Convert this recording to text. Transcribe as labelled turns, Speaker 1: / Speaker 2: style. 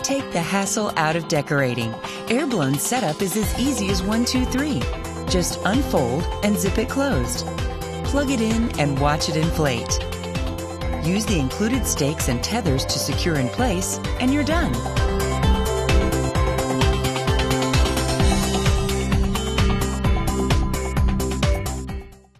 Speaker 1: Take the hassle out of decorating. Airblown setup is as easy as 1, 2, 3. Just unfold and zip it closed. Plug it in and watch it inflate. Use the included stakes and tethers to secure in place, and you're done.